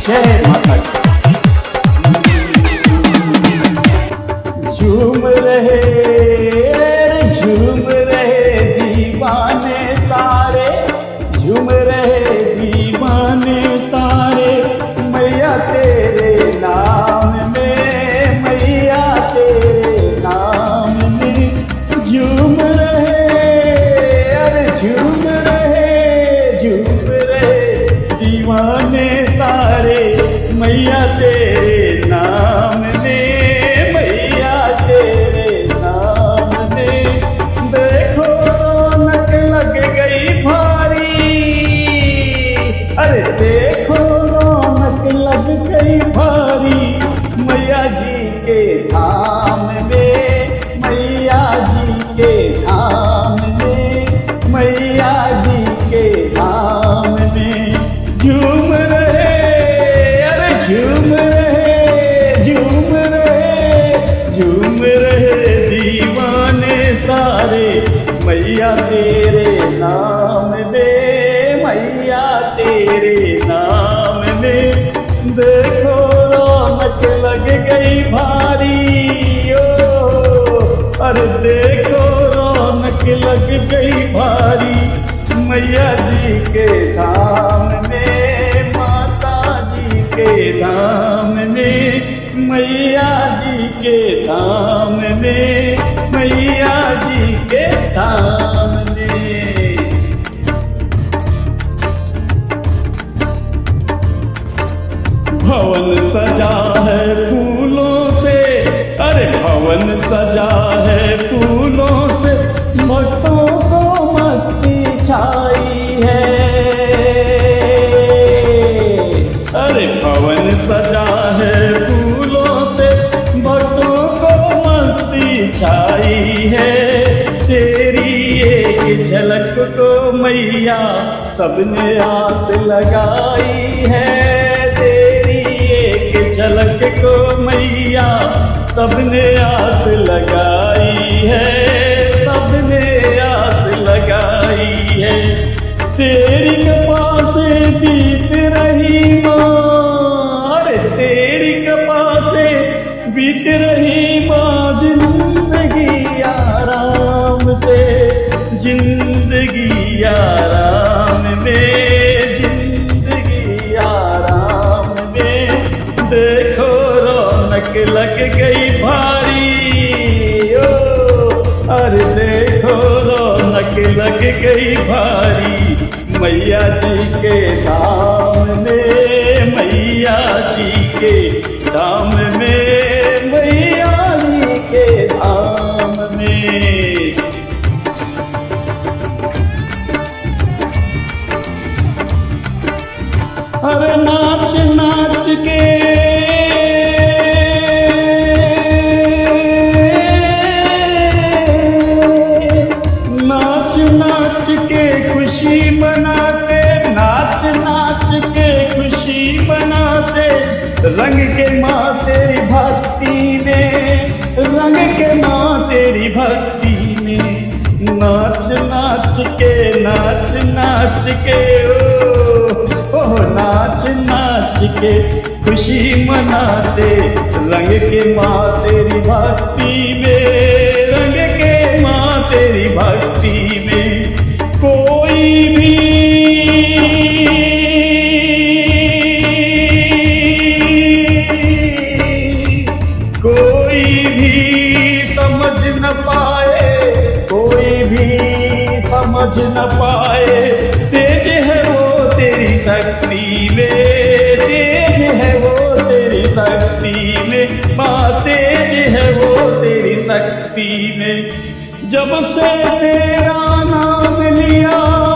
जय माता दी। झूम रहे दीवाने सारे, झूम रहे दीवाने सारे, मैया तेरे नाम में, मैया तेरे नाम में। झूम रहे, अरे झूम रहे दीवाने सारे, मैया तेरे नाम में, मैया तेरे नाम में। देखो रौनक लग गई भारी, अरे देखो रौनक लग गई भारी, मैया जी के धाम में, मैया जी के धाम में, मैया जी के धाम में। झूम रहे, अरे झूम रहे दीवाने सारे, मैया तेरे नाम में, मैया तेरे नाम में। देखो रौनक लग गई भारी, ओ अरे देखो रौनक लग गई भारी, मैया जी के धाम में, माता जी के धाम में, मैया जी के धाम में, मैया जी के धाम में। भवन सजा है फूलों से, अरे भवन सजा है फूलों से, भक्तों को मस्ती छाई है। अरे भवन सजा है फूलों से, भक्तों को मस्ती छाई है। तेरी एक झलक को मैया सबने आस लगाई है, तेरी एक झलक को मैया सबने आस लगाई है, सबने आस लगाई है। तेरी कृपा से बीत रही माँ, अरे तेरी कृपा से बीत रही माँ, जिंदगी आराम से, जिंदगी आराम में, जिंदगी आराम में। देखो रौनक लग गई भारी, ओ अरे देखो रौनक लग गई भारी, मैया जी के धाम में, मैया जी के धाम में, मैया जी के धाम में। अरे नाच नाच के, नाच नाच के खुशी मनाते, नाच नाच के खुशी मनाते, रंग के माँ तेरी भक्ति में, रंग के माँ तेरी भक्ति में। नाच नाच के, नाच नाच के, ओ नाच नाच के खुशी मनाते, रंग के माँ तेरी भक्ति में, रंग के माँ तेरी भक्ति में। कोई भी समझ न पाए, कोई भी समझ न पाए, तेज है वो तेरी शक्ति में, तेज है वो तेरी शक्ति में, माँ तेज है वो तेरी शक्ति में। जब से तेरा नाम लिया,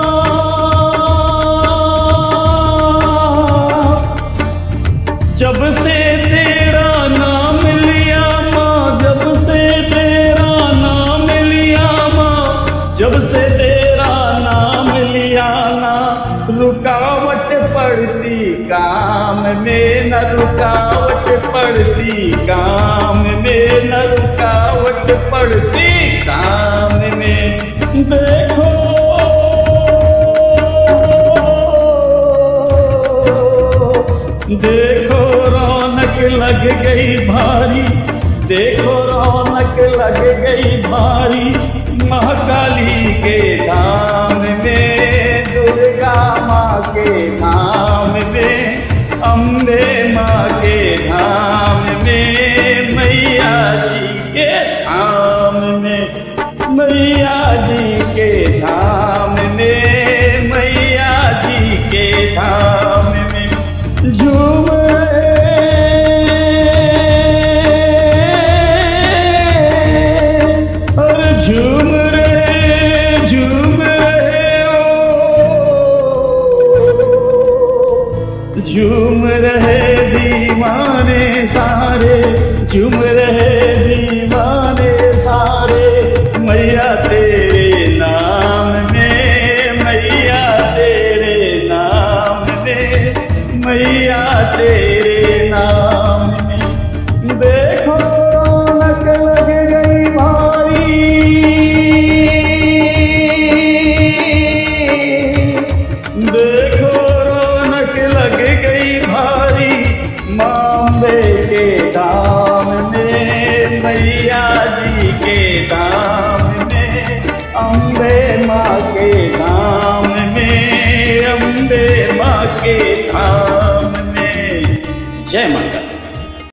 जब से तेरा नाम लिया माँ, जब से तेरा नाम लिया माँ, जब से तेरा नाम लिया ना, रुकावट पड़ती काम में, न रुकावट पड़ती काम में, न रुकावट पड़ती काम में। देखो देखो रौनक लग गई भारी, देखो रौनक लग गई भारी, महाकाली के धाम में, दुर्गा माँ के धाम में, अम्बे माँ के धाम में, मैया जी के धाम में, मैया जी के धाम में, मैया जी के धाम में झूम झूम रहे दीवाने सारे, झूम रहे दीवाने सारे, मैया तेरे नाम में, मैया तेरे नाम में, मैया तेरे नाम में। देखो रौनक लग गई भारी, देखो लग गई भारी, अम्बे के धाम में, मैया जी के धाम में, अम्बे माँ के धाम में, अम्बे माँ के धाम में। जय माता।